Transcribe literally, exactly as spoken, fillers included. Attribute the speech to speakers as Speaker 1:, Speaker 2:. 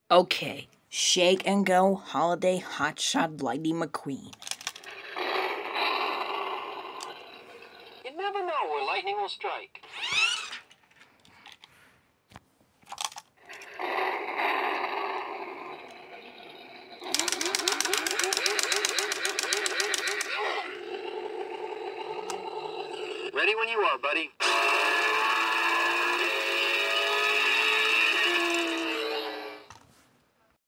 Speaker 1: Okay, shake and go, holiday hotshot Lightning McQueen.
Speaker 2: You never know where lightning will strike. Ready when you are, buddy.